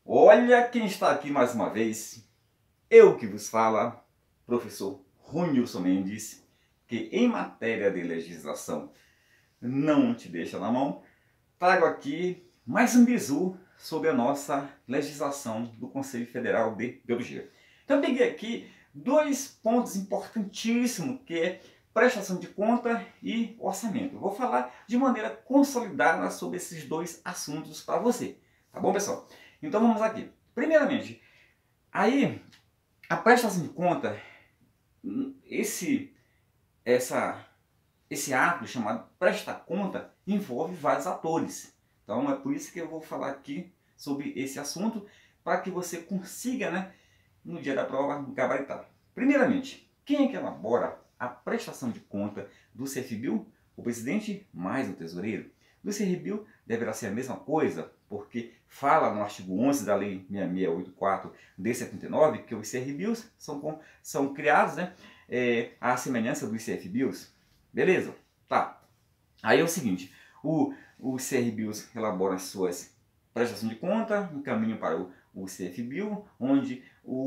Olha quem está aqui mais uma vez, eu que vos fala, professor Ronilson Mendes, que em matéria de legislação não te deixa na mão, trago aqui mais um bizu sobre a nossa legislação do Conselho Federal de Biologia. Então eu peguei aqui dois pontos importantíssimos, que é prestação de conta e orçamento. Eu vou falar de maneira consolidada sobre esses dois assuntos para você, tá bom, pessoal? Então vamos aqui. Primeiramente, aí a prestação de conta, esse ato chamado prestar conta envolve vários atores. Então é por isso que eu vou falar aqui sobre esse assunto, para que você consiga, né, no dia da prova, gabaritar. Primeiramente, quem é que elabora a prestação de conta do CFBio? O presidente mais o tesoureiro. Do CRBio deverá ser a mesma coisa, porque fala no artigo 11 da Lei 6684 de 79 que os CRBios são criados, né, à semelhança dos CFBios. Beleza? Tá. Aí é o seguinte, os CRBios elaboram as suas prestações de conta, encaminham para o CFBio, onde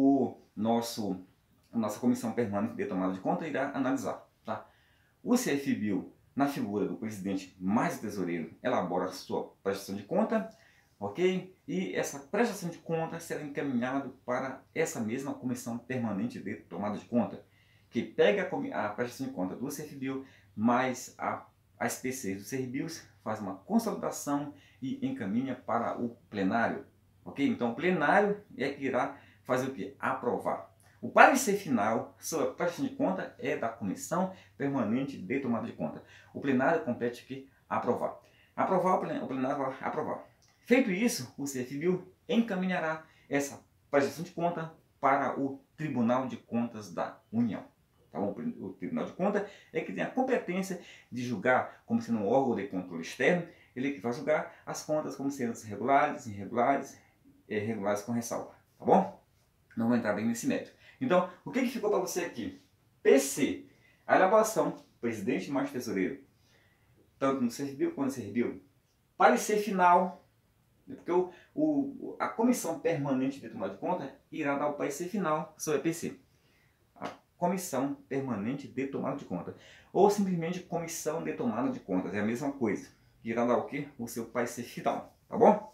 nossa comissão permanente de tomada de conta irá analisar. Tá? O CFBio, na figura do presidente mais o tesoureiro, elabora a sua prestação de conta, ok? E essa prestação de conta será encaminhada para essa mesma comissão permanente de tomada de conta, que pega a prestação de conta do CFBio mais as PCs dos CRBios, faz uma consolidação e encaminha para o plenário, ok? Então o plenário é que irá fazer o que? Aprovar. O parecer final sobre a prestação de conta é da Comissão Permanente de Tomada de Conta. O plenário compete que aprovar. O plenário vai aprovar. Feito isso, o CFBio encaminhará essa prestação de conta para o Tribunal de Contas da União. Tá bom? O Tribunal de Contas é que tem a competência de julgar, como sendo um órgão de controle externo, ele que vai julgar as contas como sendo regulares, irregulares, regulares com ressalva. Tá bom? Não vou entrar bem nesse mérito. Então, o que ficou para você aqui? PC, a elaboração, presidente mais tesoureiro, tanto no CFBio quanto no CRBio. Parecer final, porque a comissão permanente de tomada de conta irá dar o parecer final sobre a PC. A comissão permanente de tomada de conta. Ou simplesmente comissão de tomada de contas, é a mesma coisa. Irá dar o quê? O seu parecer final, tá bom?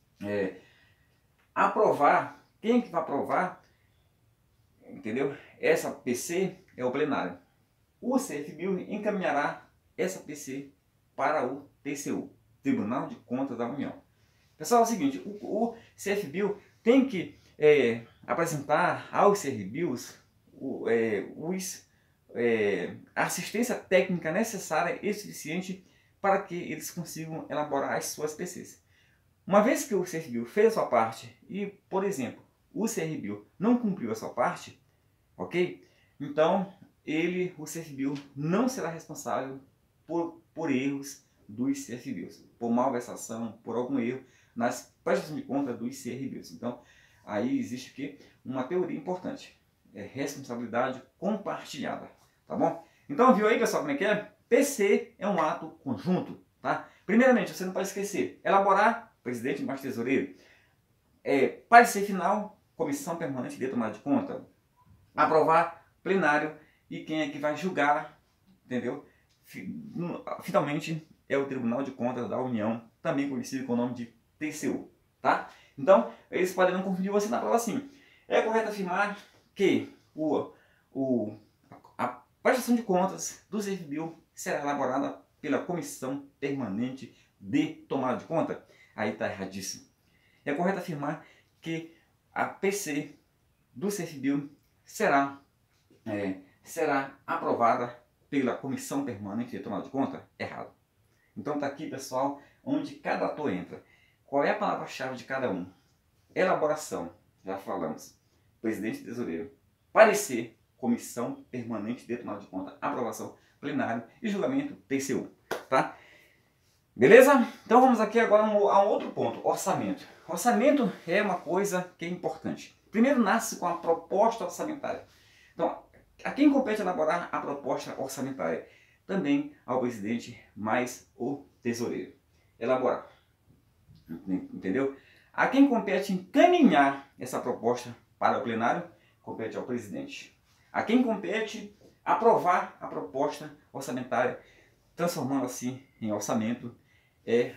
Aprovar, quem que vai aprovar? Entendeu? Essa PC é o plenário. O CFBio encaminhará essa PC para o TCU, Tribunal de Contas da União. Pessoal, é o seguinte, o CFBio tem que apresentar aos CRBios a assistência técnica necessária e suficiente para que eles consigam elaborar as suas PCs. Uma vez que o CFBio fez a sua parte e, por exemplo, o CRBio não cumpriu a sua parte, ok? Então, o CFBio não será responsável por erros dos CFBios, por malversação, por algum erro nas prestações de conta dos CRBios. Então, aí existe aqui uma teoria importante, é responsabilidade compartilhada, tá bom? Então, viu aí, pessoal, como é que é? PC é um ato conjunto, tá? Primeiramente, você não pode esquecer, elaborar, presidente mais tesoureiro, parecer final, comissão permanente de tomada de conta, aprovar, plenário, e quem é que vai julgar, entendeu? Finalmente é o Tribunal de Contas da União, também conhecido com o nome de TCU, tá? Então, eles podem não confundir você na prova assim. É correto afirmar que a prestação de contas do CFBio será elaborada pela Comissão Permanente de Tomada de Conta? Aí está erradíssimo. É correto afirmar que a PC do CFBio será aprovada pela Comissão Permanente de Tomada de Conta? Errado. Então está aqui, pessoal, onde cada ator entra. Qual é a palavra-chave de cada um? Elaboração, já falamos. Presidente e tesoureiro. Parecer, Comissão Permanente de Tomada de Conta. Aprovação, plenário e julgamento, TCU. Tá? Beleza? Então vamos aqui agora a um outro ponto, orçamento. Orçamento é uma coisa que é importante. Primeiro nasce com a proposta orçamentária. Então, a quem compete elaborar a proposta orçamentária? Também ao presidente mais o tesoureiro. Elaborar. Entendeu? A quem compete encaminhar essa proposta para o plenário? Compete ao presidente. A quem compete aprovar a proposta orçamentária, transformando assim em orçamento, é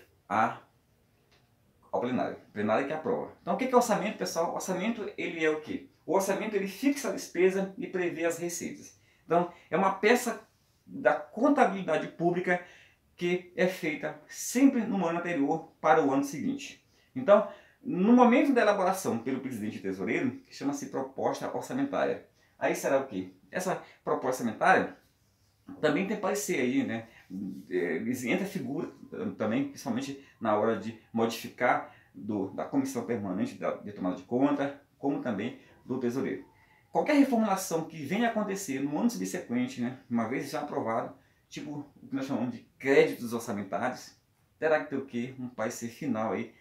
ao plenário. O plenário que aprova. Então o que é orçamento, pessoal? O orçamento ele é o quê? O orçamento ele fixa a despesa e prevê as receitas. Então é uma peça da contabilidade pública que é feita sempre no ano anterior para o ano seguinte. Então, no momento da elaboração pelo presidente e tesoureiro, chama-se proposta orçamentária. Aí será o quê? Essa proposta orçamentária também tem parecer aí, né? Entra figura também, principalmente na hora de modificar da comissão permanente de tomada de conta, como também do tesoureiro. Qualquer reformulação que venha a acontecer no ano subsequente, né, uma vez já aprovado, tipo o que nós chamamos de créditos orçamentários, terá que ter o quê? Um parecer final aí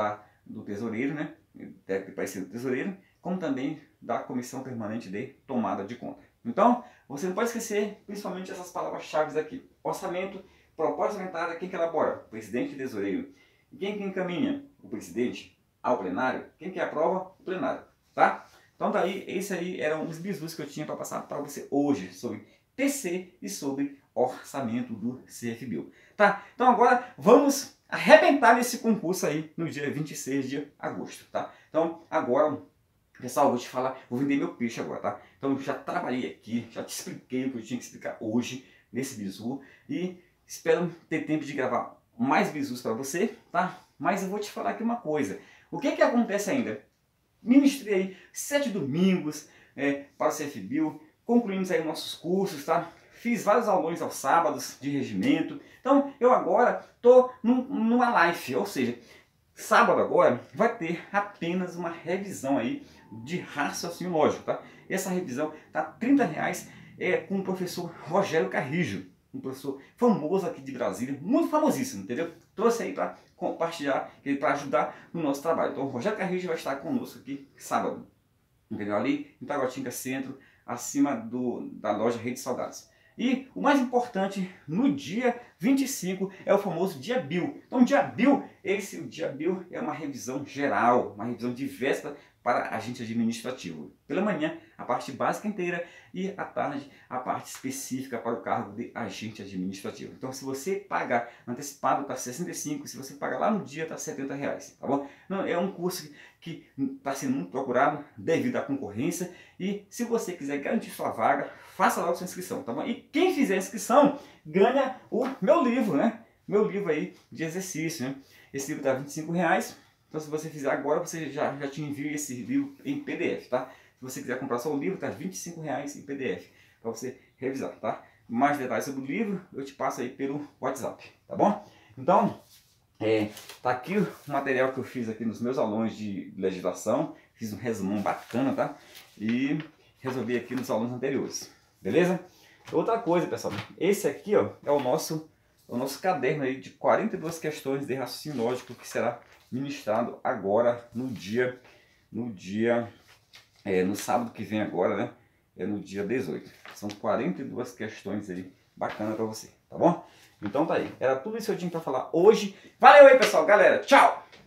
do tesoureiro, né? Deve ter parecer do tesoureiro, como também da comissão permanente de tomada de conta. Então, você não pode esquecer principalmente essas palavras-chave aqui. Orçamento, proposta orçamentária, quem que elabora? O presidente e tesoureiro. E quem que encaminha? O presidente ao plenário. Quem que aprova? O plenário. Tá? Então daí, esse aí eram os bizus que eu tinha para passar para você hoje sobre TC e sobre orçamento do CFBio. Tá? Então agora vamos arrebentar nesse concurso aí no dia 26 de agosto. Tá? Então agora, pessoal, vou te falar, vou vender meu peixe agora, tá? Então eu já trabalhei aqui, já te expliquei o que eu tinha que explicar hoje nesse bizu e espero ter tempo de gravar mais bizus para você, tá? Mas eu vou te falar aqui uma coisa. O que que acontece ainda? Ministrei aí 7 domingos para o CFBio, concluímos aí nossos cursos, tá? Fiz vários aulões aos sábados de regimento. Então eu agora estou numa live, ou seja, sábado agora vai ter apenas uma revisão aí de raciocínio lógico, tá? Essa revisão tá R$30 com o professor Rogério Carrijo, um professor famoso aqui de Brasília, muito famosíssimo, entendeu? Trouxe aí para compartilhar, para ajudar no nosso trabalho. Então o Rogério Carrijo vai estar conosco aqui sábado, entendeu? Ali em Taguatinga Centro, acima da loja Rede Saudades. E o mais importante, no dia 25 é o famoso dia Bill. Então o dia Bill, o dia Bill é uma revisão geral, uma revisão de véspera para agente administrativo. Pela manhã, a parte básica inteira e à tarde, a parte específica para o cargo de agente administrativo. Então se você pagar antecipado está 65, se você pagar lá no dia está R$70, tá bom? Não, é um curso que está sendo muito procurado devido à concorrência e se você quiser garantir sua vaga, faça logo sua inscrição, tá bom? E quem fizer a inscrição ganha o meu livro, né? Meu livro aí de exercício, né? Esse livro está R$25. Então se você fizer agora, você já te envio esse livro em PDF, tá? Se você quiser comprar só o livro, tá R$25 em PDF, para você revisar, tá? Mais detalhes sobre o livro, eu te passo aí pelo WhatsApp, tá bom? Então, tá aqui o material que eu fiz aqui nos meus aulões de legislação, fiz um resumão bacana, tá? E resolvi aqui nos aulões anteriores, beleza? Outra coisa, pessoal, esse aqui, ó, é o nosso caderno aí de 42 questões de raciocínio lógico que será ministrado agora no sábado que vem agora, né? É no dia 18. São 42 questões aí bacana para você, tá bom? Então tá aí. Era tudo isso que eu tinha para falar hoje. Valeu aí, pessoal, galera. Tchau!